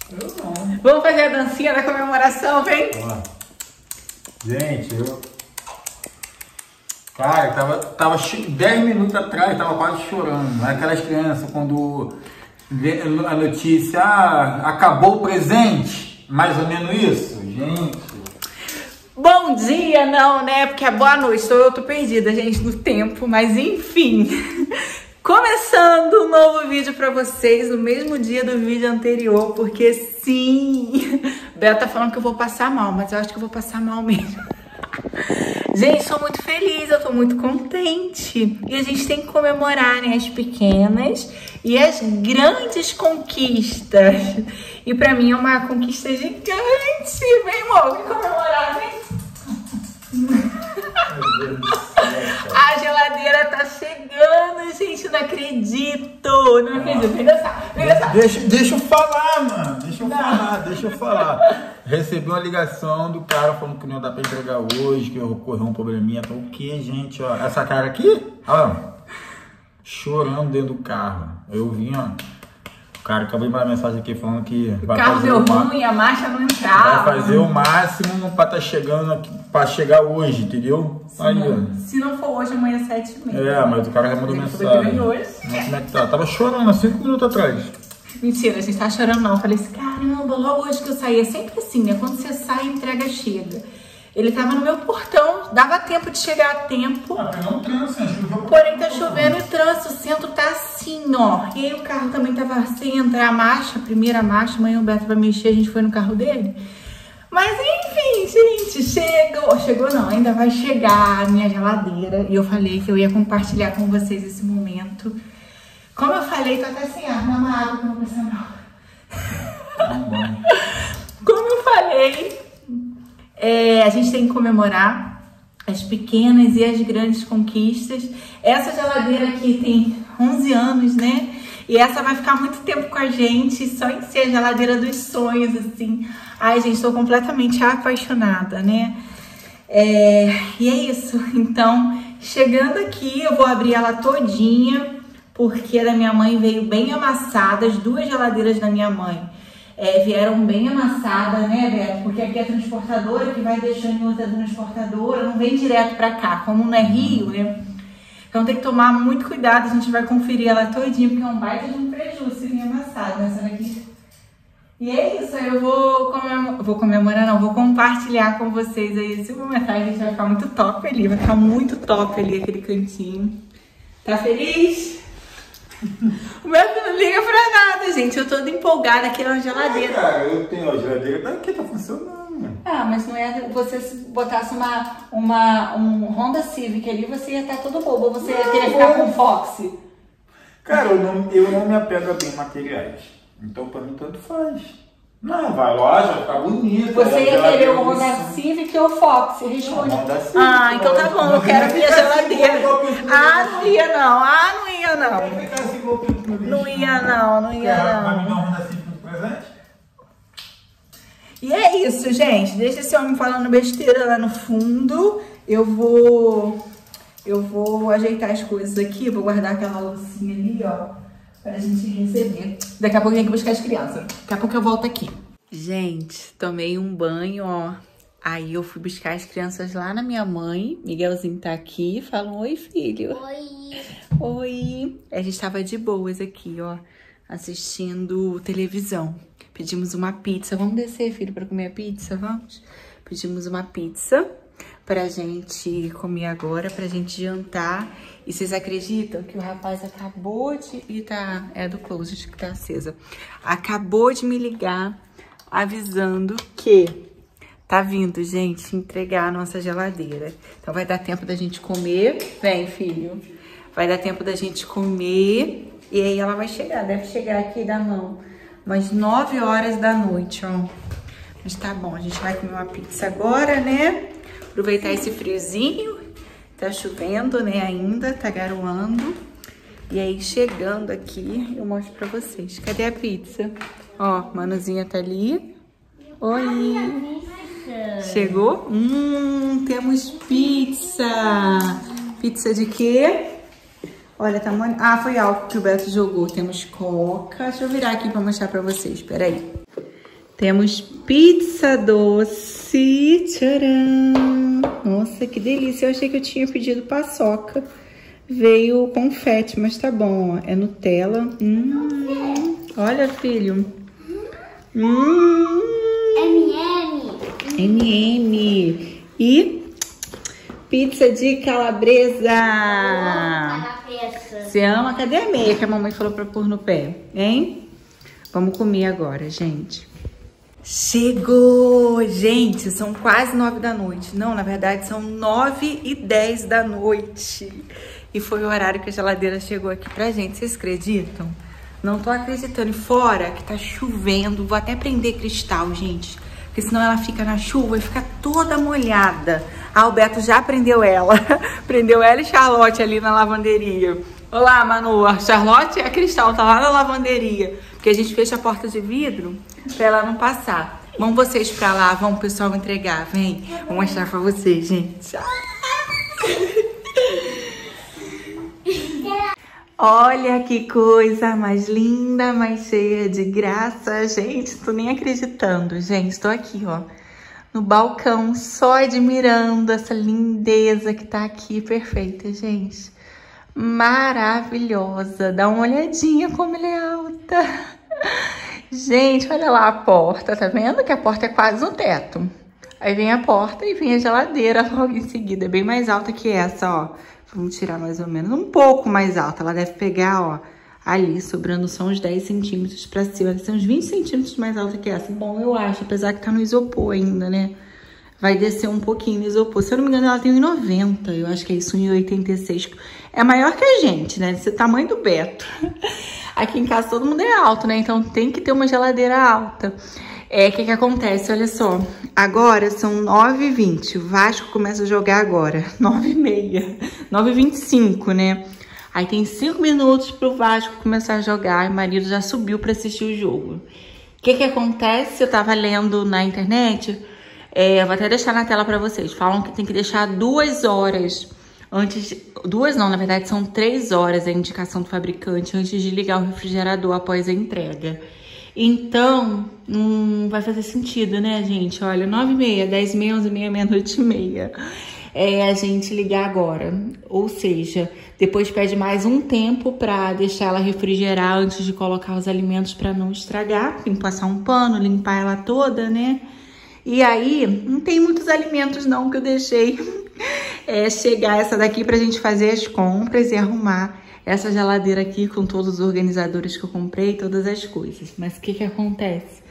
Eu não. Vamos fazer a dancinha da comemoração, vem? Ó. Gente, Cara, tava 10 minutos atrás, tava quase chorando. Aquelas crianças, quando vê a notícia, acabou o presente. Mais ou menos isso, gente. Bom dia, não, né? Porque é boa noite. Eu tô perdida, gente, no tempo. Mas enfim. Começando um novo vídeo pra vocês no mesmo dia do vídeo anterior. Porque sim, Beto tá falando que eu vou passar mal, mas eu acho que eu vou passar mal mesmo. Gente, sou muito feliz, eu tô muito contente. E a gente tem que comemorar, né, as pequenas e as grandes conquistas. E pra mim é uma conquista gigante. Vem, amor, vem comemorar, vem. A geladeira tá chegando, gente, não acredito. Não acredito, vem dançar, vem dançar. Deixa eu falar, mano. Deixa eu falar. Recebi uma ligação do cara falando que não ia dar pra entregar hoje, que ocorreu um probleminha. Então, o que, gente? Ó, essa cara aqui, ó, chorando dentro do carro. Eu vim, ó. O cara acabou de mandar mensagem aqui falando que vai fazer o carro deu ruim, a marcha não entrava. Vai fazer o máximo pra tá chegando aqui, pra chegar hoje, entendeu? Se não for hoje, amanhã é 7h30. É, mas o cara já mandou mensagem. Hoje. Como é que tá? Tava chorando há 5 minutos atrás. Mentira, a gente tá chorando não. Eu falei assim, caramba, logo hoje que eu saí. É sempre assim, né? Quando você sai, a entrega chega. Ele tava no meu portão, dava tempo de chegar a tempo. Não cansa, porém tá chovendo e trânsito, o centro tá assim, ó. E aí o carro também tava sem entrar a marcha, a primeira marcha. Amanhã o Beto vai mexer, a gente foi no carro dele. Mas enfim, gente, chegou não, ainda vai chegar a minha geladeira. E eu falei que eu ia compartilhar com vocês esse momento. Como eu falei, tô até sem ar, não água que eu não preciso não. Como eu falei, a gente tem que comemorar as pequenas e as grandes conquistas. Essa geladeira aqui tem 11 anos, né? E essa vai ficar muito tempo com a gente, só em ser a geladeira dos sonhos, assim. Ai, gente, tô completamente apaixonada, né? E é isso. Então, chegando aqui, eu vou abrir ela todinha, porque a da minha mãe veio bem amassada. As 2 geladeiras da minha mãe vieram bem amassadas, né, Beto? Porque aqui é a transportadora que vai deixando em outra transportadora, não vem direto pra cá, como não é Rio, né? Então tem que tomar muito cuidado, a gente vai conferir ela todinha, porque é um baita de um prejuízo se vir amassado nessa daqui. E é isso, eu vou compartilhar com vocês aí esse momento. A gente vai ficar muito top ali, vai ficar muito top ali aquele cantinho. Tá feliz? O meu não liga pra nada, gente. Eu tô toda empolgada aqui na geladeira. Cara, eu tenho a geladeira aqui, tá funcionando. Mas não é. Você se botasse um Honda Civic ali, você ia estar todo bobo. Ou você ia querer ficar com Fox? Cara, eu não me apego a bem materiais. Então pra mim tanto faz. Não, vai loja, vai ficar bonito. Você ia querer o Honda Civic ou o Fox? Responde. Então tá bom, eu quero a minha geladeira. Não ia não. Não ia não. Não ia não. Vai me dar um Honda Civic de presente? E é isso, gente. Deixa esse homem falando besteira lá no fundo. Eu vou ajeitar as coisas aqui. Vou guardar aquela loucinha ali, ó, pra gente receber. Daqui a pouco eu tenho que buscar as crianças. Daqui a pouco eu volto aqui. Gente, tomei um banho, ó. Aí eu fui buscar as crianças lá na minha mãe. Miguelzinho tá aqui. Fala um oi, filho. Oi. Oi. A gente tava de boas aqui, ó, assistindo televisão. Pedimos uma pizza. Vamos descer, filho, pra comer a pizza? Vamos? Pedimos uma pizza pra gente comer agora, pra gente jantar. E vocês acreditam que o rapaz acabou de... É do closet que tá acesa. Acabou de me ligar avisando que tá vindo, gente, entregar a nossa geladeira. Então vai dar tempo da gente comer. Vem, filho. Vai dar tempo da gente comer. E aí ela vai chegar. Deve chegar aqui da mão umas 9 horas da noite, ó. Mas tá bom, a gente vai comer uma pizza agora, né? Aproveitar esse friozinho. Tá chovendo, né, ainda, tá garoando. E aí, chegando aqui, eu mostro pra vocês. Cadê a pizza? Ó, Manuzinha tá ali. Oi! Chegou? Temos pizza! Pizza de quê? Olha, tamanho... foi álcool que o Beto jogou. Temos coca. Deixa eu virar aqui pra mostrar pra vocês, peraí. Temos pizza doce. Tcharam! Nossa, que delícia. Eu achei que eu tinha pedido paçoca. Veio confete, mas tá bom, ó. É Nutella. Olha, filho. M&M. E pizza de calabresa. Você ama? Cadê a meia que a mamãe falou pra pôr no pé? Hein? Vamos comer agora, gente. Chegou! Gente, são quase 9 da noite. Não, na verdade, são 9h10 da noite. E foi o horário que a geladeira chegou aqui pra gente. Vocês acreditam? Não tô acreditando. E fora que tá chovendo. Vou até prender cristal, gente. Porque senão ela fica na chuva e fica toda molhada. Ah, o Beto já prendeu ela. Prendeu ela e Charlotte ali na lavanderia. Olá, Manu. A Charlotte e a Cristal tá lá na lavanderia. Porque a gente fecha a porta de vidro pra ela não passar. Vão vocês pra lá, vão o pessoal entregar. Vem, vou mostrar pra vocês, gente. Olha que coisa mais linda, mais cheia de graça. Gente, tô nem acreditando. Gente, tô aqui, ó, no balcão, só admirando essa lindeza que tá aqui. Perfeita, gente. Maravilhosa. Dá uma olhadinha como ela é alta. Gente, olha lá a porta. Tá vendo que a porta é quase no teto? Aí vem a porta e vem a geladeira logo em seguida. É bem mais alta que essa, ó. Vamos tirar mais ou menos um pouco mais alta. Ela deve pegar, ó, ali, sobrando só uns 10 centímetros pra cima. Deve ser uns 20 centímetros mais alta que essa. Bom, eu acho, apesar que tá no isopor ainda, né? Vai descer um pouquinho no isopor. Se eu não me engano, ela tem 1,90. Eu acho que é isso, 1,86. É maior que a gente, né? Desse tamanho do Beto. Aqui em casa todo mundo é alto, né? Então tem que ter uma geladeira alta. O que acontece? Olha só. Agora são 9h20. O Vasco começa a jogar agora. 9h30. 9h25, né? Aí tem 5 minutos pro Vasco começar a jogar. E o marido já subiu pra assistir o jogo. O que acontece? Eu tava lendo na internet. Eu vou até deixar na tela pra vocês. Falam que tem que deixar 2 horas antes... 2 não, na verdade são 3 horas a indicação do fabricante antes de ligar o refrigerador após a entrega. Então, não vai fazer sentido, né, gente? Olha, 9h30, 10h30, 11h30, meia-noite e meia. A gente ligar agora. Ou seja, depois pede mais um tempo pra deixar ela refrigerar antes de colocar os alimentos pra não estragar. Tem que passar um pano, limpar ela toda, né? E aí, não tem muitos alimentos não que eu deixei chegar essa daqui pra gente fazer as compras e arrumar essa geladeira aqui com todos os organizadores que eu comprei, todas as coisas. Mas o que acontece?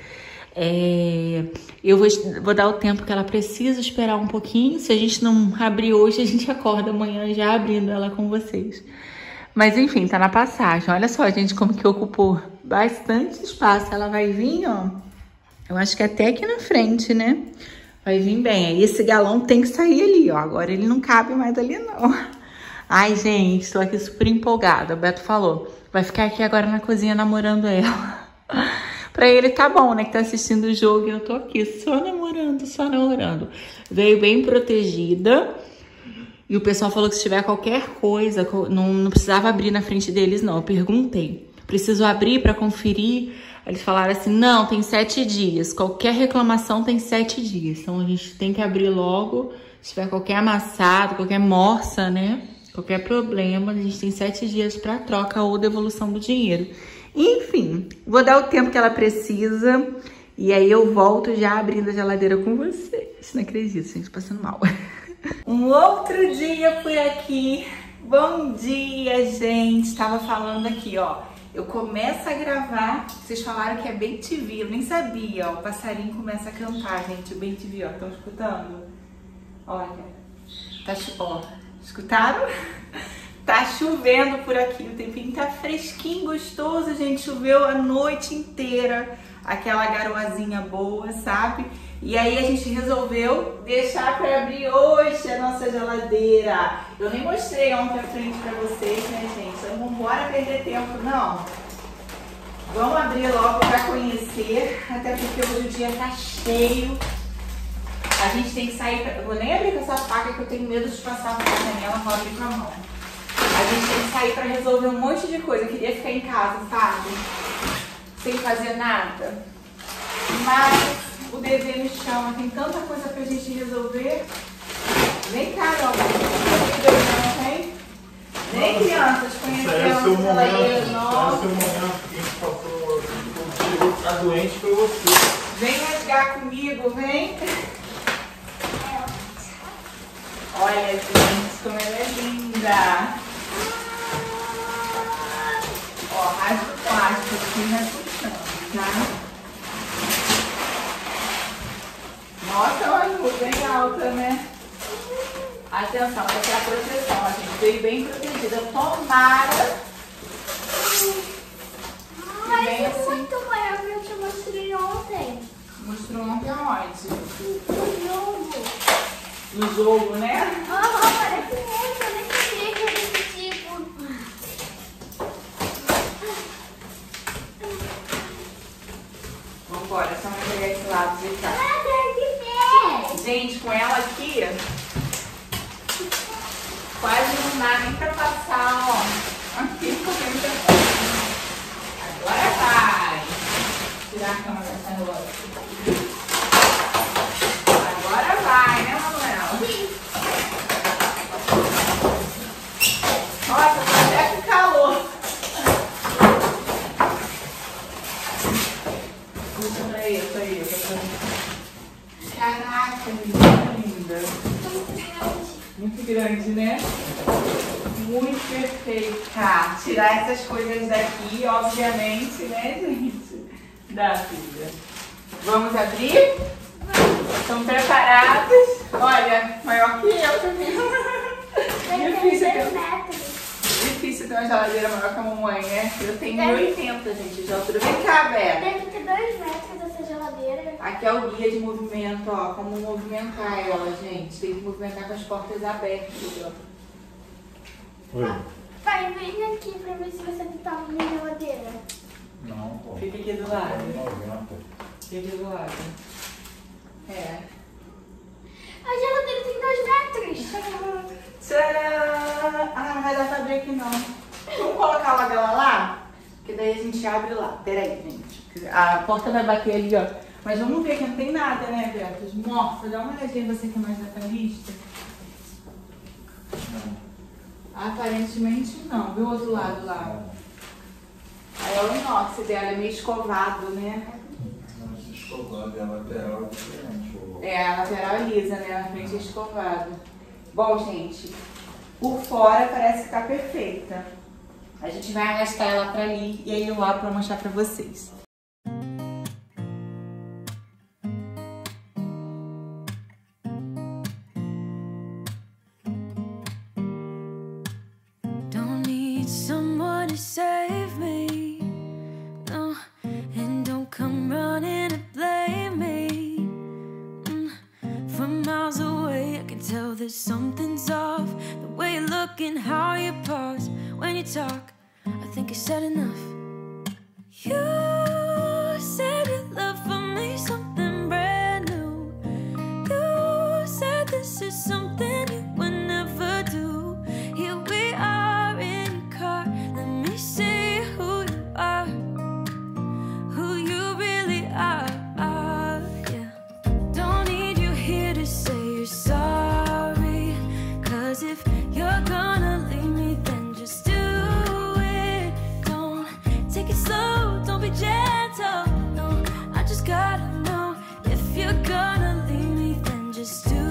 Eu vou dar o tempo que ela precisa, esperar um pouquinho. Se a gente não abrir hoje, a gente acorda amanhã já abrindo ela com vocês. Mas enfim, tá na passagem. Olha só, gente, como que ocupou bastante espaço. Ela vai vir, ó, eu acho que até aqui na frente, né? Vai vir bem. Aí esse galão tem que sair ali, ó. Agora ele não cabe mais ali, não. Ai, gente, tô aqui super empolgada. O Beto falou, vai ficar aqui agora na cozinha namorando ela. Pra ele tá bom, né? Que tá assistindo o jogo e eu tô aqui só namorando, só namorando. Veio bem protegida. E o pessoal falou que se tiver qualquer coisa, não precisava abrir na frente deles, não. Eu perguntei, preciso abrir pra conferir? Eles falaram assim, não, tem 7 dias. Qualquer reclamação tem 7 dias. Então a gente tem que abrir logo. Se tiver qualquer amassado, qualquer morsa, né? Qualquer problema, a gente tem 7 dias para troca ou devolução do dinheiro. Enfim, vou dar o tempo que ela precisa. E aí eu volto já abrindo a geladeira com vocês. Não acredito, gente, passando mal. Um outro dia por aqui. Bom dia, gente. Tava falando aqui, ó. Eu começo a gravar. Vocês falaram que é bem TV. Eu nem sabia, ó. O passarinho começa a cantar, gente. O bem TV, ó. Estão escutando? Olha. Tá, ó. Escutaram? Tá chovendo por aqui, o tempinho tá fresquinho, gostoso, gente. Choveu a noite inteira, aquela garoazinha boa, sabe? E aí a gente resolveu deixar pra abrir hoje a nossa geladeira. Eu nem mostrei ontem à frente pra vocês, né, gente? Então não bora perder tempo, não. Vamos abrir logo pra conhecer, até porque hoje o dia tá cheio. A gente tem que sair, eu vou nem abrir com essa faca que eu tenho medo de passar a faca nela, vou abrir com a mão. A gente tem que sair pra resolver um monte de coisa, eu queria ficar em casa, sabe? Sem fazer nada. Mas o dever me chama, tem tanta coisa pra gente resolver. Vem cá, meu amor. Vem, crianças, conhecer o seu momento. nossa. Esse é o momento que a gente passou. Chegou a ficar doente foi você. Vem rasgar comigo, vem. Olha, gente, como ela é linda. Ó, rasga o plástico aqui, vai puxando, tá? Nossa, é uma luz bem alta, né? Atenção, essa é a proteção, a gente veio bem protegida. Tomara. Mas é assim. Muito maior que eu te mostrei ontem. Mostrou ontem aonde? No jogo. No jogo, né? Parece muito, eu nem sabia que era desse tipo. Vambora, só vamos pegar esse lado de cá. Gente, com ela aqui, quase não dá nem pra passar, ó. Aqui, porque muita coisa. Agora vai. Tirar a câmera dessa relógio. Agora vai, né, Manuel? Nossa, tá até com calor. Puxa pra isso aí. Caraca, linda. Muito grande, né? Muito perfeita. Tirar essas coisas daqui, obviamente, né, gente? Da filha. Vamos abrir? Estão preparados? Olha, maior que eu também. Difícil ter uma geladeira maior que a mamãe, né? Eu tenho 1,80, gente, de altura. Vem cá, Beto. Deve ter 2 metros essa geladeira. Aqui é o guia de movimento, ó. Como movimentar ela, gente. Tem que movimentar com as portas abertas, ó. Oi. Pai, vem aqui pra ver se você tá na geladeira. Não, pô. Fica aqui do lado. 90. Fica aqui do lado. É. A geladeira tem 2 metros. Tcharam! Ah, não vai dar pra abrir aqui não. Vamos colocar a ladela lá? Que daí a gente abre lá. Pera aí, gente. A porta vai bater ali, ó. Mas vamos ver que não tem nada, né, Beto? Nossa, dá uma olhadinha você que é mais detalhista. Não. Aparentemente não. Vê o outro lado lá. Aí é o inox dela, é meio escovado, né? Mas escovado e a lateral é diferente. É, a lateral é lisa, né? Na frente é escovado. Bom, gente, por fora parece que tá perfeita. A gente vai arrastar ela pra ali e aí eu abro pra mostrar pra vocês. Don't need someone to save me, no, and don't come running to blame me. From miles away I can tell that something's off. The way you look and how you pause when you talk, I think I said enough. You said your love for me something brand new. You said this is something you would never do. Here we are in your car, let me see who you are, who you really are, yeah. Don't need you here to say you're sorry, 'cause if you're gonna leave me, then just do it. Don't take it slow, don't be gentle, no, I just gotta know. If you're gonna leave me, then just do it.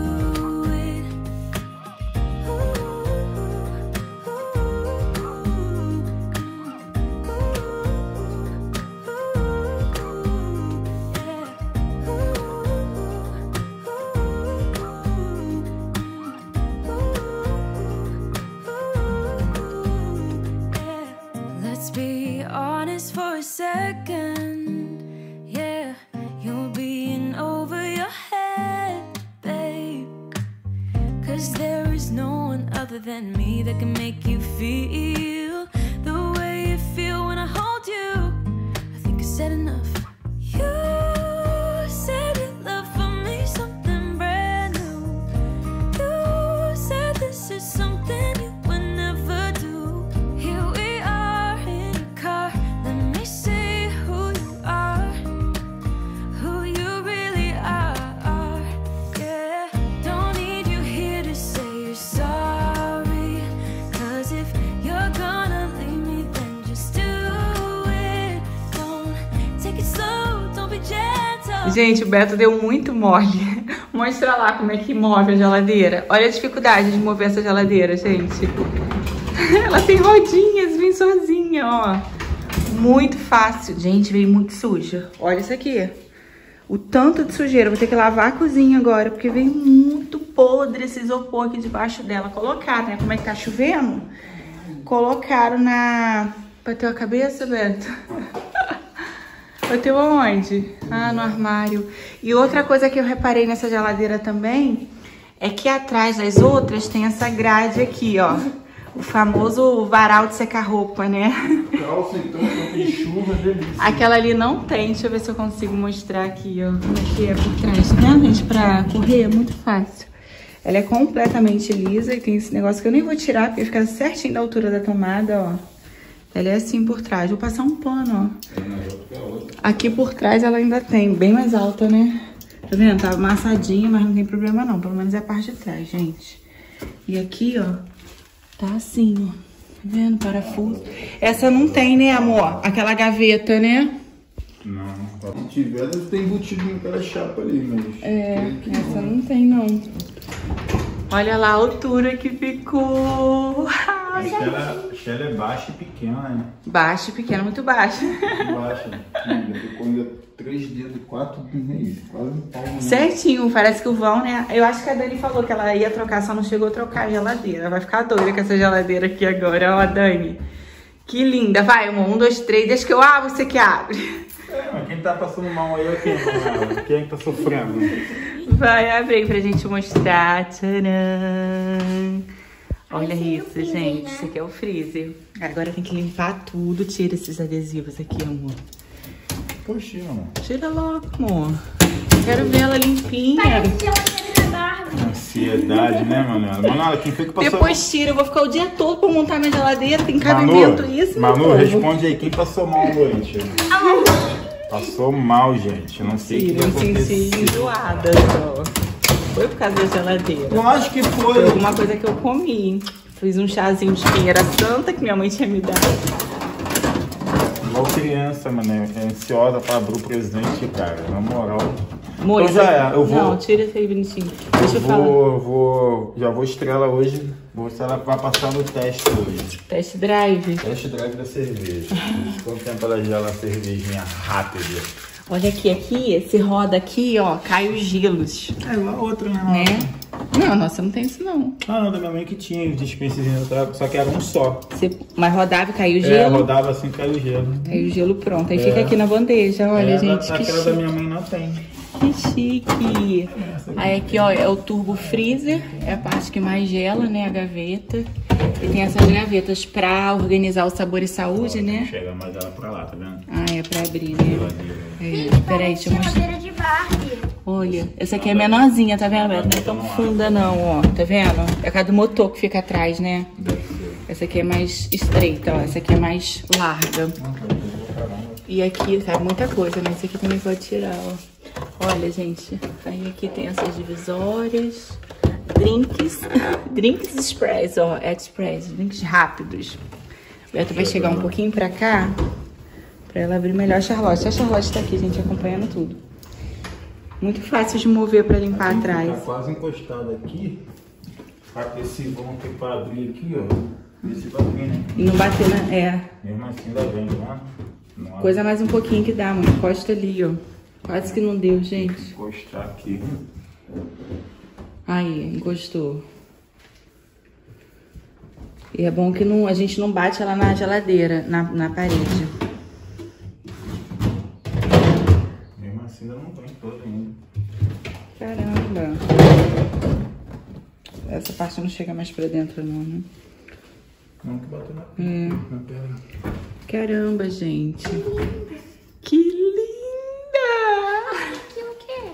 Let's be honest for a second, yeah, you're being over your head, babe, 'cause there is no one other than me that can make you feel the way you feel when I hold you. I think I said enough. You said your love for me something brand new. You said this is something you would never do. Here we are in your car, let me see who you are, who you gentle. Gente, o Beto deu muito mole. Mostra lá como é que move a geladeira. Olha a dificuldade de mover essa geladeira, gente. Ela tem rodinhas, vem sozinha, ó. Muito fácil. Gente, veio muito suja. Olha isso aqui. O tanto de sujeira. Vou ter que lavar a cozinha agora, porque veio muito podre esse isopor aqui debaixo dela. Colocaram, né? Como é que tá chovendo? Colocaram na... Bateu a cabeça, Beto? Bateu aonde? Ah, no armário. E outra coisa que eu reparei nessa geladeira também é que atrás das outras tem essa grade aqui, ó. O famoso varal de secar roupa, né? Calça, então, de chuva, delícia. Aquela ali não tem. Deixa eu ver se eu consigo mostrar aqui, ó. Como é que é por trás, né, gente? Pra correr é muito fácil. Ela é completamente lisa e tem esse negócio que eu nem vou tirar, porque fica certinho da altura da tomada, ó. Ela é assim por trás. Vou passar um pano, ó. Aqui por trás ela ainda tem, bem mais alta, né? Tá vendo? Tá amassadinha, mas não tem problema não. Pelo menos é a parte de trás, gente. E aqui, ó, tá assim, ó. Tá vendo? Parafuso. Essa não tem, né, amor? Aquela gaveta, né? Não. Se tiver, deve ter embutido naquela chapa ali, mas... É, essa não tem, não. Olha lá a altura que ficou. Acho que ela é baixa e pequena, né? Baixa e pequena, muito baixa. Baixa. Ficou ainda 3 dedos, 4 meses. Quase um pau. Certinho, parece que o vão, né? Eu acho que a Dani falou que ela ia trocar, só não chegou a trocar a geladeira. Vai ficar doida com essa geladeira aqui agora, ó, Dani. Que linda. Vai, amor, 1, 2, 3, deixa que eu abro, você que abre. É, mas quem tá passando mal aí é quem? Quem é que tá sofrendo? Vai, abre aí pra gente mostrar. Tcharam! Olha isso, gente. Isso aqui é o freezer. Agora tem que limpar tudo. Tira esses adesivos aqui, amor. Poxa, amor. Tira logo, amor. Quero ver ela limpinha. Parece geladeira da Barbie. Ansiedade, né, Manuela? Manuela, quem foi que passou... Depois tira. Eu vou ficar o dia todo pra montar minha geladeira. Tem cabimento isso, meu Manu, povo. responde aí. Quem passou mal noite? Passou mal, gente. Eu não sei o que Me aconteceu. senti enjoada só. Foi por causa da geladeira. Eu acho que Foi foi. alguma coisa que eu comi. Fiz um chazinho de pinheira santa que minha mãe tinha me dado. Igual criança, mano. É ansiosa pra abrir o presente, cara. Na moral. Amor, Então já é, eu vou... Não, tira esse aí, bonitinho. Deixa eu falar. Já vou estrear ela hoje. Vou ver se ela vai passar no teste hoje. Test drive. Teste drive da cerveja. Quanto tempo ela gela a cervejinha rápida? Olha aqui, se roda aqui, ó, cai os gelos. É, lá outra, né? Né? Não, nossa, não tem isso não. Ah, não, da minha mãe que tinha os dispensezinhos, só que era um só. Mas rodava e caiu o É, gelo. rodava assim, caiu o gelo. Caiu o gelo pronto. Aí fica aqui na bandeja, olha, gente, que Aquela da chique. minha mãe não tem. Que chique. Aí aqui, ó, é o turbo freezer. É a parte que mais gela, né, a gaveta. E tem essas gavetas pra organizar o sabor e saúde, né? Chega mais ela pra lá, tá vendo? Ah, é pra abrir, né? É, peraí, deixa eu mostrar. Geladeira de Barbie. Olha, essa aqui é menorzinha, tá vendo, Beto? Não é tão funda não, ó. Tá vendo? É a cada do motor que fica atrás, né? Essa aqui é mais estreita, ó. Essa aqui é mais larga. E aqui, sabe, muita coisa, né? Esse aqui também pode tirar, ó. Olha, gente, aí aqui tem essas divisórias. Drinks express, ó. Express, drinks rápidos. Beto vai chegar um pouquinho pra cá pra ela abrir melhor a Charlotte. A Charlotte tá aqui, gente, acompanhando tudo. Muito fácil de mover pra limpar atrás. Tá quase encostado aqui. Esse vão ter pra abrir aqui, ó. Esse vai vir, né? E não bater na... É. Mesmo assim ainda vem, né? Coisa mais um pouquinho que dá, mano. Encosta ali, ó. Quase que não deu, gente. Encostar aqui. Aí, encostou. E é bom que a gente não bate ela na geladeira, na parede. Mesmo assim ainda não vem todo ainda. Caramba. Essa parte não chega mais pra dentro, não, né? Não que bateu na perna. Caramba, gente. Que linda! Aqui o quê?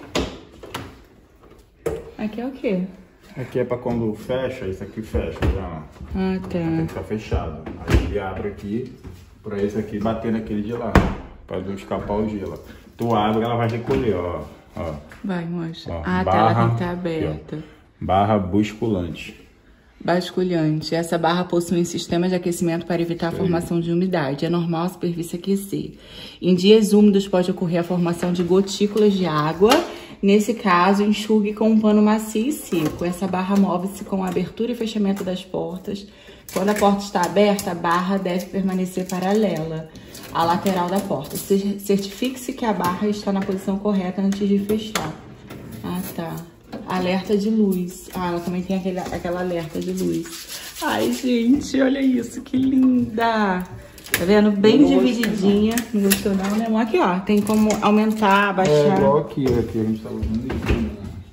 Aqui é o quê? Aqui é pra quando fecha, isso aqui fecha, já. Ah, Tem que tá. ficar fechado. Aí ele abre aqui, pra esse aqui bater naquele de lá, pra não escapar o gelo. Tu abre, ela vai recolher, ó. Vai, mostra. Ó, Ah, tá, barra, ela tem que estar aqui, ó. aberta. Barra basculante. Basculhante. Essa barra possui um sistema de aquecimento para evitar a formação de umidade. É normal a superfície aquecer. Em dias úmidos pode ocorrer a formação de gotículas de água. Nesse caso, enxugue com um pano macio e seco. Essa barra move-se com a abertura e fechamento das portas. Quando a porta está aberta, a barra deve permanecer paralela à lateral da porta. Certifique-se que a barra está na posição correta antes de fechar. Ah, tá. Alerta de luz. Ah, ela também tem aquela alerta de luz. Ai, gente, olha isso, que linda. Tá vendo? Bem divididinha. Não gostou não, né? Aqui, ó, tem como aumentar, abaixar. É igual aqui a gente tá usando isso.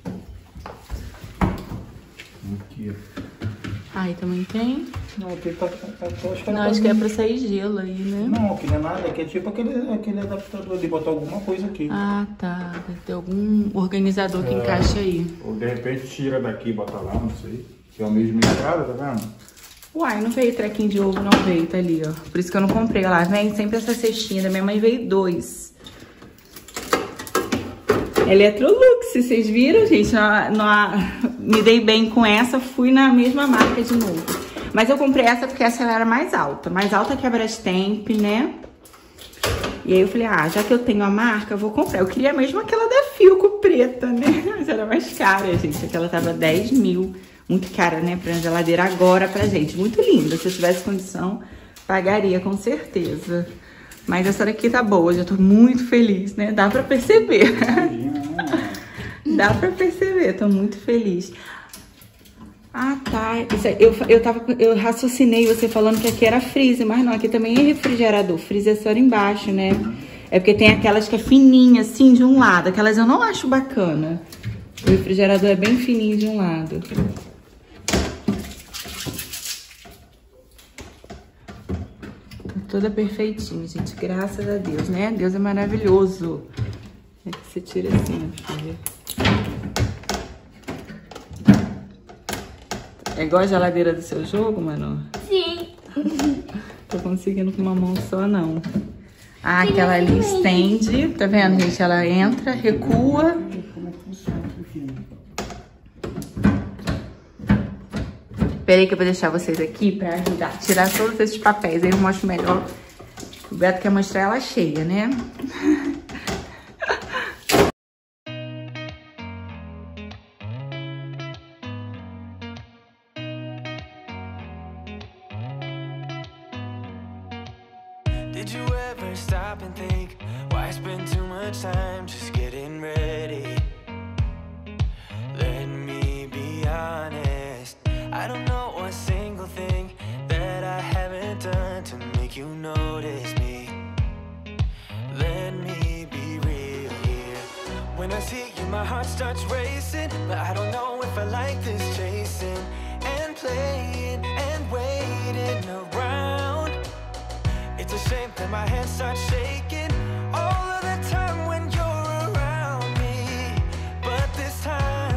Aqui, ó. Aí também tem. Não, aqui tá Não, acho que é pra sair gelo aí, né? Não, aqui não é nada, aqui é tipo aquele adaptador de botar alguma coisa aqui. Ah, tá. Deve ter algum organizador que encaixa aí. Ou de repente tira daqui e bota lá, não sei. Que é o mesmo entrada, tá vendo? Uai, não veio trequinho de ovo, não veio, tá ali, ó. Por isso que eu não comprei. Olha lá, vem sempre essa cestinha da minha mãe, veio 2. Electrolux, vocês viram, gente? Me dei bem com essa, fui na mesma marca de novo. Mas eu comprei essa porque essa era mais alta que a Brastemp, né? E aí eu falei, ah, já que eu tenho a marca, eu vou comprar. Eu queria mesmo aquela da Filco preta, né? Mas era mais cara, gente. Aquela tava 10 mil. Muito cara, né? Pra geladeira agora pra gente. Muito linda. Se eu tivesse condição, pagaria com certeza. Mas essa daqui tá boa. Já tô muito feliz, né? Dá pra perceber. Dá pra perceber. Tô muito feliz. Ah, tá. Eu raciocinei você falando que aqui era freezer, mas não, aqui também é refrigerador. Freezer é só embaixo, né? É porque tem aquelas que é fininha, assim, de um lado. Aquelas eu não acho bacana. O refrigerador é bem fininho de um lado. Tá toda perfeitinha, gente. Graças a Deus, né? Deus é maravilhoso. É que você tira assim, filha. É igual a geladeira do seu jogo, Manu? Sim. Tô conseguindo com uma mão só, não. Ah, aquela ali estende. Tá vendo, gente? Ela entra, recua. Peraí que eu vou deixar vocês aqui pra ajudar a tirar todos esses papéis. Aí eu mostro melhor. O Beto quer mostrar ela cheia, né? Did you ever stop and think, why spend too much time just getting ready? Let me be honest, I don't know one single thing that I haven't done to make you notice me. Let me be real here. When I see you, my heart starts racing, but I don't know if I like this chasing and playing and waiting around. It's a shame that my hands start shaking all of the time when you're around me. But this time,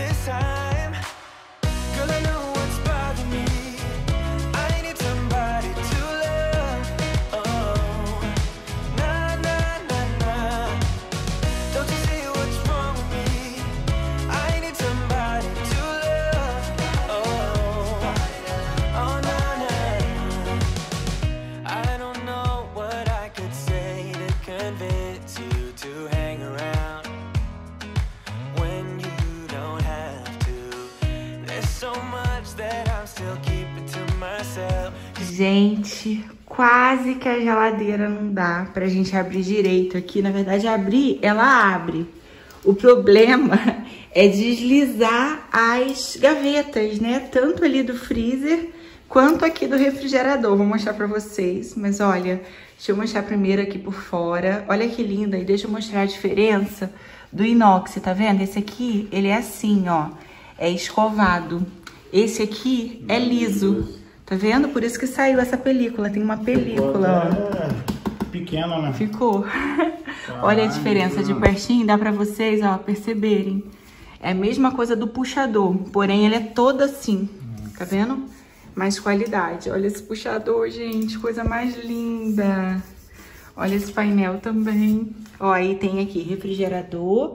girl, I know what's bothering me. I need somebody to love. Oh, nah, nah, nah, nah. Don't you see what's wrong with me? I need somebody to love. Oh, oh, nah, nah. I don't know what I could say to convince you to hang around when you don't have to. There's so much that I'm still keeping to myself. Gente, quase que a geladeira não dá pra gente abrir direito aqui. Na verdade, abrir, ela abre. O problema é deslizar as gavetas, né? Tanto ali do freezer quanto aqui do refrigerador. Vou mostrar pra vocês. Mas olha, deixa eu mostrar primeiro aqui por fora. Olha que linda. E deixa eu mostrar a diferença do inox, tá vendo? Esse aqui, ele é assim, ó. É escovado. Esse aqui é liso. Tá vendo? Por isso que saiu essa película. Tem uma película, ó. Pequena, né? Ficou. Olha a diferença de pertinho. Dá pra vocês, ó, perceberem. É a mesma coisa do puxador. Porém, ele é todo assim. Tá vendo? Mais qualidade. Olha esse puxador, gente. Coisa mais linda. Olha esse painel também. Ó, aí tem aqui refrigerador.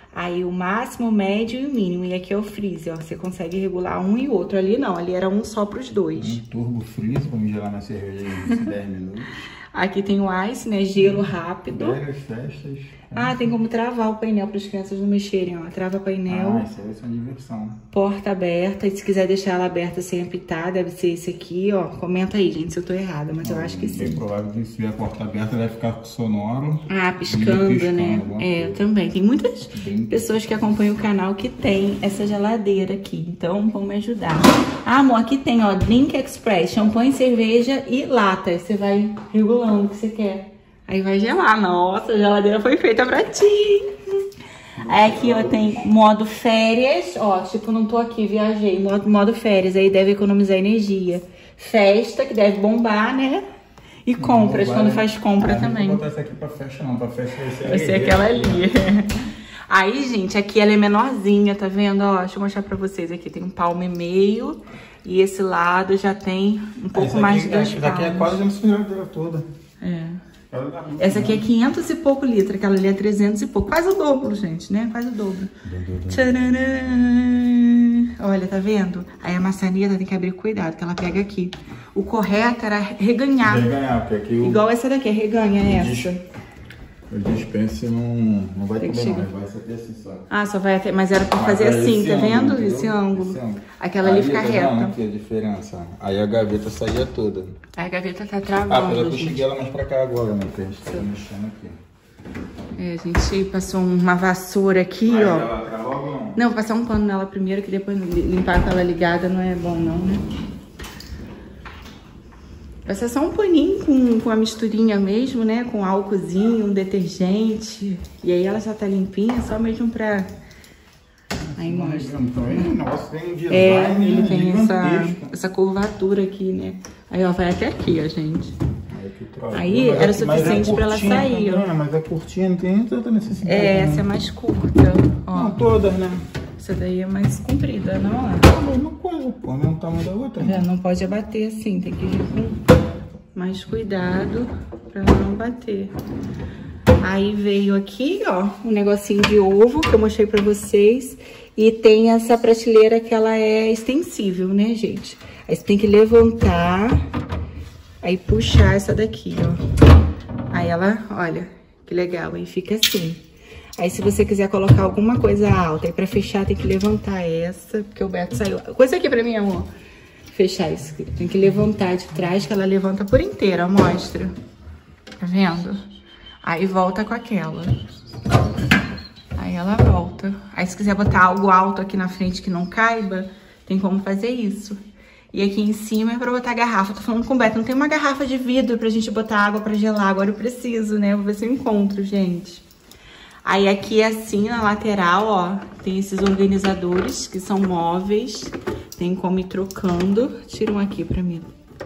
Aí o máximo, o médio e o mínimo. E aqui é o freezer, ó. Você consegue regular um e outro. Ali não, ali era um só pros dois. Turbo freezer, vamos gelar na cerveja em 10 minutos. Aqui tem o ice, né? Gelo rápido. Várias festas. Ah, tem como travar o painel para as crianças não mexerem, ó. Trava o painel. Ah, isso aí vai ser uma diversão. Porta aberta. E se quiser deixar ela aberta sem apitar, deve ser esse aqui, ó. Comenta aí, gente, se eu tô errada, mas eu acho que sim. É provável que se tiver a porta aberta vai ficar sonoro. Ah, piscando, né? É, também. Tem muitas pessoas que acompanham o canal que tem essa geladeira aqui. Então, vão me ajudar. Ah, amor, aqui tem, ó, Drink Express, champanhe, cerveja e lata. Você vai regulando o que você quer. Aí vai gelar. Nossa, a geladeira foi feita pra ti. Aí aqui, ó, tem modo férias. Ó, tipo, não tô aqui, viajei. Modo férias, aí deve economizar energia. Festa, que deve bombar, né? E compras, quando faz compra também. Não vou botar essa aqui pra festa, não. Pra festa vai ser aquela ali. Aí, gente, aqui ela é menorzinha, tá vendo? Ó, deixa eu mostrar pra vocês aqui. Tem um palmo e meio. E esse lado já tem um pouco mais de 2 palmos. Essa aqui é quase uma geladeira toda. É. Essa aqui é 500 e pouco litros, aquela ali é 300 e pouco. Quase o dobro, gente, né? Quase o dobro. Tcharam! Olha, tá vendo? Aí a maçaneta tem que abrir cuidado, que ela pega aqui. O correto era reganhar. Reganhar, porque aqui igual essa daqui, reganha essa. O dispense não vai comer não, vai ser até assim só. Ah, só vai até, mas era pra fazer assim, tá vendo? Esse ângulo. Aquela ali fica reta. Aqui a diferença. Aí a gaveta saía toda. Aí a gaveta tá travando. Ah, eu cheguei ela mais pra cá agora, né? Que a gente tá mexendo aqui. É, a gente passou uma vassoura aqui, ó. Ela travou ou não? Não, vou passar um pano nela primeiro, que depois limpar com ela ligada não é bom não, né? Passar só um paninho com a misturinha mesmo, né? Com álcoolzinho, um detergente. E aí ela já tá limpinha, só mesmo pra... Aí mostra. É, ele tem essa curvatura aqui, né? Aí, ó, vai até aqui, ó, gente. Aí era suficiente pra ela sair, ó. Mas é curtinha, não tem tanta necessidade. É, essa é mais curta, ó. Não todas, né? Essa daí é mais comprida, não é? É a mesma coisa, pô, não é o tamanho da outra. Né? Não pode abater assim, tem que ir com mais cuidado pra não bater. Aí veio aqui, ó, um negocinho de ovo que eu mostrei pra vocês. E tem essa prateleira que ela é extensível, né, gente? Aí você tem que levantar, aí puxar essa daqui, ó. Aí ela, olha, que legal, aí fica assim. Aí se você quiser colocar alguma coisa alta, aí pra fechar tem que levantar essa, porque o Beto saiu. Coisa aqui pra mim, amor. Fechar isso aqui. Tem que levantar de trás, que ela levanta por inteira, mostra. Tá vendo? Aí volta com aquela. Aí ela volta. Aí se quiser botar algo alto aqui na frente que não caiba, tem como fazer isso. E aqui em cima é pra botar garrafa. Tô falando com o Beto, não tem uma garrafa de vidro pra gente botar água pra gelar. Agora eu preciso, né? Vou ver se eu encontro, gente. Aí aqui assim, na lateral, ó, tem esses organizadores que são móveis. Tem como ir trocando. Tira um aqui pra mim.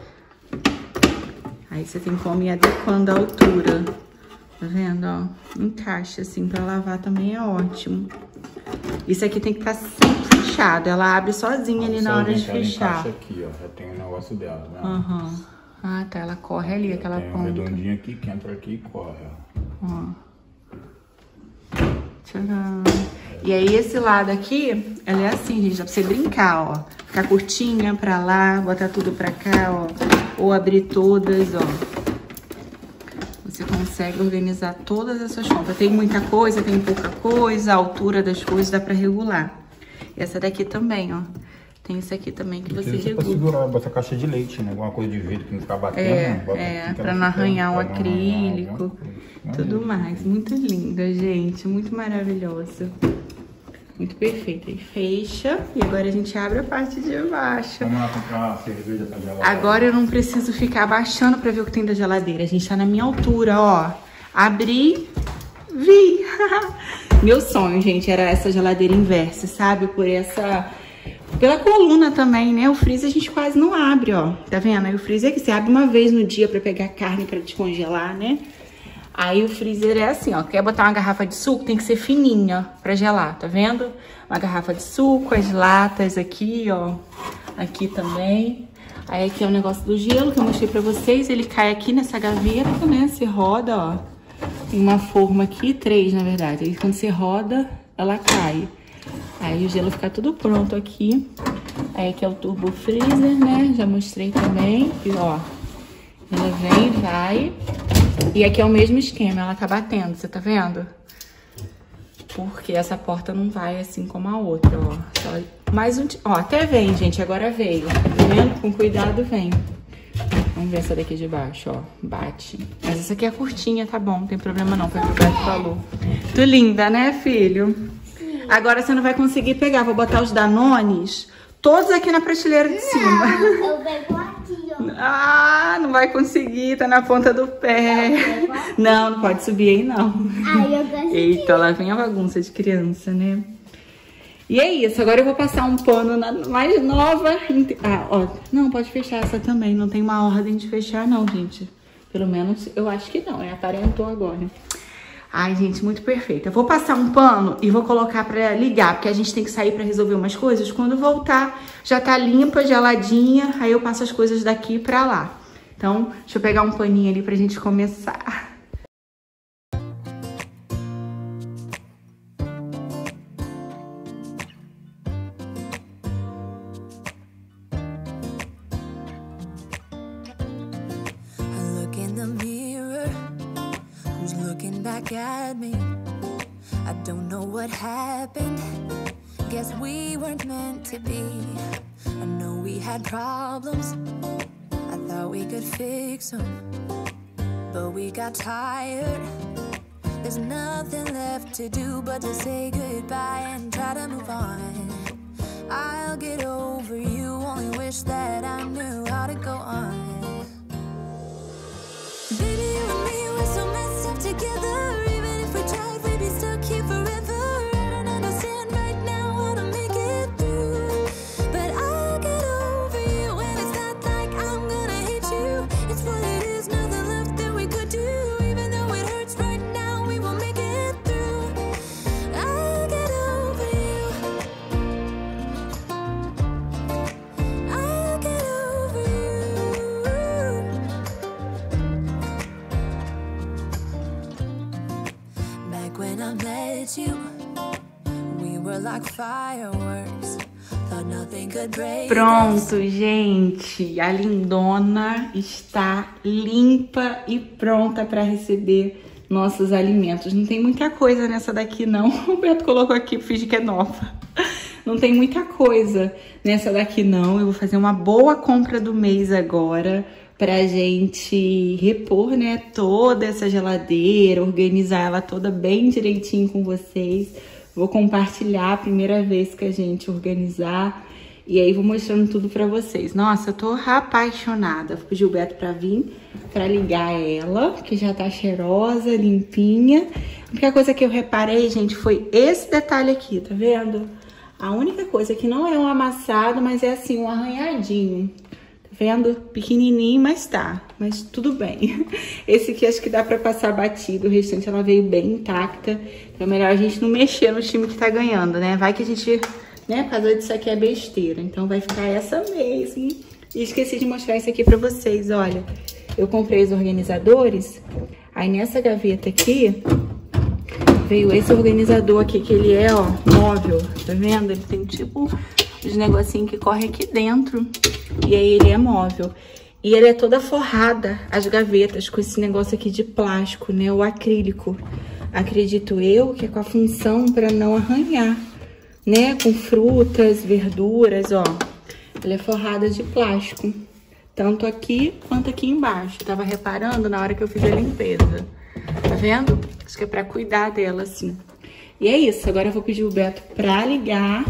Aí você tem como ir adequando a altura. Tá vendo, ó? Encaixa assim, pra lavar também é ótimo. Isso aqui tem que estar sempre fechado. Ela abre sozinha ali na hora de fechar. Encaixa aqui, ó. Já tem o negócio dela, né? Aham. Ah, tá. Ela corre ali, aquela ponta. Tem um redondinho aqui que entra aqui e corre, ó. Ó. Tcharam. E aí, esse lado aqui, ela é assim, gente. Dá pra você brincar, ó. Ficar curtinha pra lá, botar tudo pra cá, ó. Ou abrir todas, ó. Você consegue organizar todas essas compras. Tem muita coisa, tem pouca coisa, a altura das coisas dá pra regular. Essa daqui também, ó. Tem esse aqui também que você regula. Pra segurar, bota caixa de leite, né? Alguma coisa de vidro que não ficar batendo. Pra não arranhar o acrílico, tudo mais. Muito linda, gente. Muito maravilhosa. Muito perfeita. E fecha. E agora a gente abre a parte de baixo. Vamos lá comprar a cerveja pra geladeira. Agora eu não preciso ficar abaixando pra ver o que tem da geladeira. A gente tá na minha altura, ó. Abri, vi. Meu sonho, gente, era essa geladeira inversa, sabe? Pela coluna também, né? O freezer a gente quase não abre, ó. Tá vendo? Aí o freezer é que você abre uma vez no dia pra pegar carne pra descongelar, né? Aí o freezer é assim, ó. Quer botar uma garrafa de suco, tem que ser fininha pra gelar, tá vendo? Uma garrafa de suco, as latas aqui, ó. Aqui também. Aí aqui é o negócio do gelo que eu mostrei pra vocês. Ele cai aqui nessa gaveta, né? Se roda, ó. Tem uma forma aqui, 3 na verdade. Aí quando você roda, ela cai. Aí o gelo fica tudo pronto aqui. Aí aqui é o turbo freezer, né? Já mostrei também. E ó, ela vem e vai. E aqui é o mesmo esquema, ela tá batendo, você tá vendo? Porque essa porta não vai assim como a outra, ó. Só mais um... Ó, até vem, gente, agora veio. Tá vendo? Com cuidado vem. Vamos ver essa daqui de baixo, ó. Bate. Mas essa aqui é curtinha, tá bom, não tem problema não, foi o que o Beto falou. Muito linda, né, filho? Sim. Agora você não vai conseguir pegar, vou botar os Danones todos aqui na prateleira de cima. Eu pego aqui, ó. Ah, não vai conseguir, tá na ponta do pé. Não pode subir aí, não. Ai, eu gosto. Eita, lá vem a bagunça de criança, né? E é isso, agora eu vou passar um pano na mais nova. Ah, ó, não, pode fechar essa também, não tem uma ordem de fechar não, gente. Pelo menos eu acho que não, aparentou agora. Ai, gente, muito perfeita. Eu vou passar um pano e vou colocar pra ligar, porque a gente tem que sair pra resolver umas coisas. Quando voltar, já tá limpa, geladinha, aí eu passo as coisas daqui pra lá. Então, deixa eu pegar um paninho ali pra gente começar. At me, I don't know what happened. Guess we weren't meant to be. I know we had problems. I thought we could fix them, but we got tired. There's nothing left to do but to say goodbye and try to move on. I'll get over you, only wish that I knew how to go on. Baby, you and me, we're so messed up together. Pronto, gente, a lindona está limpa e pronta para receber nossos alimentos. Não tem muita coisa nessa daqui não, o Beto colocou aqui para fingir que é nova. Não tem muita coisa nessa daqui não, eu vou fazer uma boa compra do mês agora pra gente repor, né, toda essa geladeira, organizar ela toda bem direitinho com vocês. Vou compartilhar a primeira vez que a gente organizar e aí vou mostrando tudo pra vocês. Nossa, eu tô apaixonada. Vou pedir o Beto pra vir, pra ligar ela, que já tá cheirosa, limpinha. A única coisa que eu reparei, gente, foi esse detalhe aqui, tá vendo? A única coisa que não é um amassado, mas é assim, um arranhadinho. Tá vendo? Pequenininho, mas tá. Mas tudo bem. Esse aqui acho que dá pra passar batido. O restante ela veio bem intacta. Então é melhor a gente não mexer no time que tá ganhando, né? Vai que a gente, né, por causa disso aqui é besteira. Então vai ficar essa mesmo. E esqueci de mostrar isso aqui pra vocês, olha. Eu comprei os organizadores. Aí nessa gaveta aqui veio esse organizador aqui, que ele é, ó, móvel. Tá vendo? Ele tem tipo os negocinhos que correm aqui dentro. E aí ele é móvel. E ele é toda forrada, as gavetas, com esse negócio aqui de plástico, né? O acrílico. Acredito eu que é com a função para não arranhar, né? Com frutas, verduras, ó. Ela é forrada de plástico. Tanto aqui quanto aqui embaixo. Eu tava reparando na hora que eu fiz a limpeza. Tá vendo? Acho que é pra cuidar dela, assim. E é isso. Agora eu vou pedir o Beto pra ligar.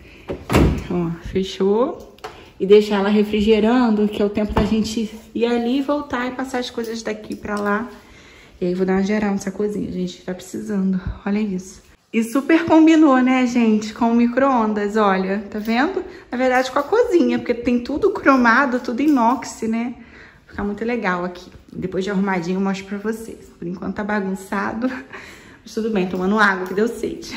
Ó, fechou. E deixar ela refrigerando, que é o tempo da gente ir ali e voltar e passar as coisas daqui pra lá. E aí vou dar uma geral nessa cozinha, a gente tá precisando. Olha isso. E super combinou, né, gente, com o micro-ondas, olha, tá vendo? Na verdade, com a cozinha, porque tem tudo cromado, tudo inox, né? Fica muito legal aqui. Depois de arrumadinho eu mostro pra vocês. Por enquanto tá bagunçado, mas tudo bem, tomando água que deu sede.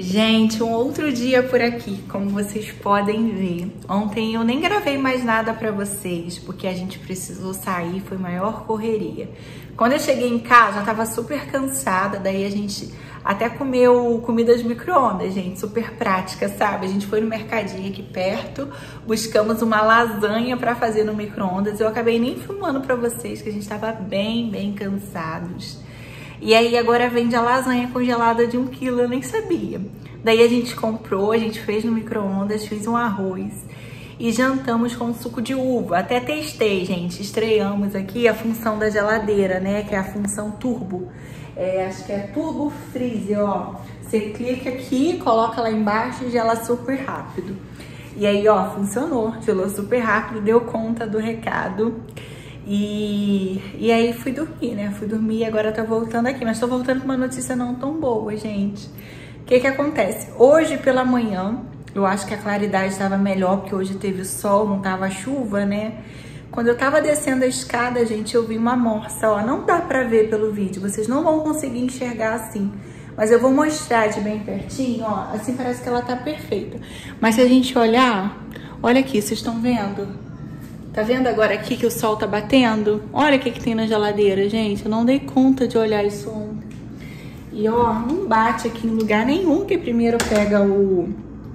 Gente, um outro dia por aqui, como vocês podem ver. Ontem eu nem gravei mais nada pra vocês, porque a gente precisou sair, foi maior correria. Quando eu cheguei em casa, eu tava super cansada, daí a gente até comeu comida de micro-ondas, gente, super prática, sabe? A gente foi no mercadinho aqui perto, buscamos uma lasanha pra fazer no micro-ondas. Eu acabei nem filmando pra vocês, que a gente tava bem cansados. E aí agora vende a lasanha congelada de 1 quilo, eu nem sabia. Daí a gente comprou, a gente fez no micro-ondas, fiz um arroz e jantamos com suco de uva. Até testei, gente, estreamos aqui a função da geladeira, né, que é a função turbo. Acho que é Turbo Freeze, ó. Você clica aqui, coloca lá embaixo e gela super rápido. E aí, ó, funcionou, gelou super rápido, deu conta do recado. E aí fui dormir, né? Fui dormir e agora tô voltando aqui. Mas tô voltando com uma notícia não tão boa, gente. O que acontece? Hoje pela manhã, eu acho que a claridade estava melhor, porque hoje teve sol, não tava chuva, né? Quando eu tava descendo a escada, gente, eu vi uma morsa, ó. Não dá pra ver pelo vídeo, vocês não vão conseguir enxergar assim. Mas eu vou mostrar de bem pertinho, ó. Assim parece que ela tá perfeita. Mas se a gente olhar, olha aqui, vocês estão vendo? Tá vendo agora aqui que o sol tá batendo? Olha o que tem na geladeira, gente. Eu não dei conta de olhar isso ontem. E ó, não bate aqui em lugar nenhum, que primeiro pega o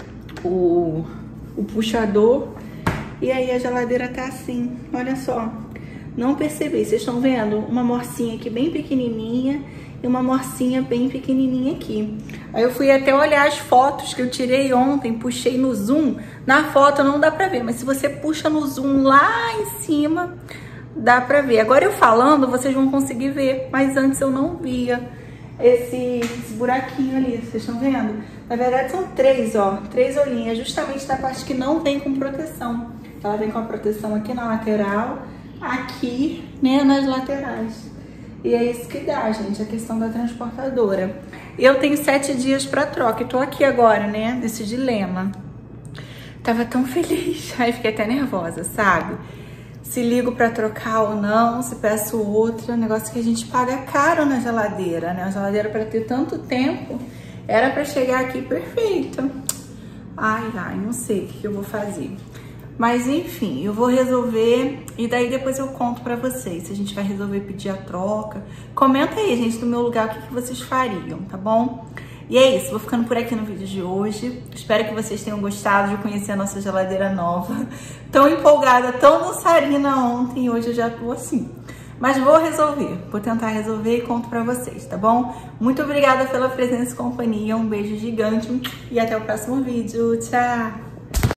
puxador. E aí a geladeira tá assim, olha só. Não percebi, vocês estão vendo? Uma morcinha aqui bem pequenininha e uma morcinha bem pequenininha aqui. Aí eu fui até olhar as fotos que eu tirei ontem, puxei no zoom. Na foto não dá pra ver, mas se você puxa no zoom lá em cima, dá pra ver. Agora eu falando, vocês vão conseguir ver, mas antes eu não via esse buraquinho ali, vocês estão vendo? Na verdade são 3, ó, 3 olhinhas, justamente da parte que não vem com proteção. Ela vem com a proteção aqui na lateral, aqui, né, nas laterais. E é isso que dá, gente, a questão da transportadora. Eu tenho 7 dias pra troca e tô aqui agora, né, nesse dilema. Tava tão feliz, aí fiquei até nervosa, sabe? Se ligo pra trocar ou não, se peço outra, negócio que a gente paga caro na geladeira, né? A geladeira pra ter tanto tempo, era pra chegar aqui perfeita. Ai, não sei o que eu vou fazer. Mas enfim, eu vou resolver e daí depois eu conto pra vocês se a gente vai resolver pedir a troca. Comenta aí, gente, no meu lugar, o que vocês fariam, tá bom? E é isso, vou ficando por aqui no vídeo de hoje. Espero que vocês tenham gostado de conhecer a nossa geladeira nova. Tão empolgada, tão dançarina ontem, hoje eu já tô assim. Mas vou resolver, vou tentar resolver e conto pra vocês, tá bom? Muito obrigada pela presença e companhia, um beijo gigante e até o próximo vídeo. Tchau!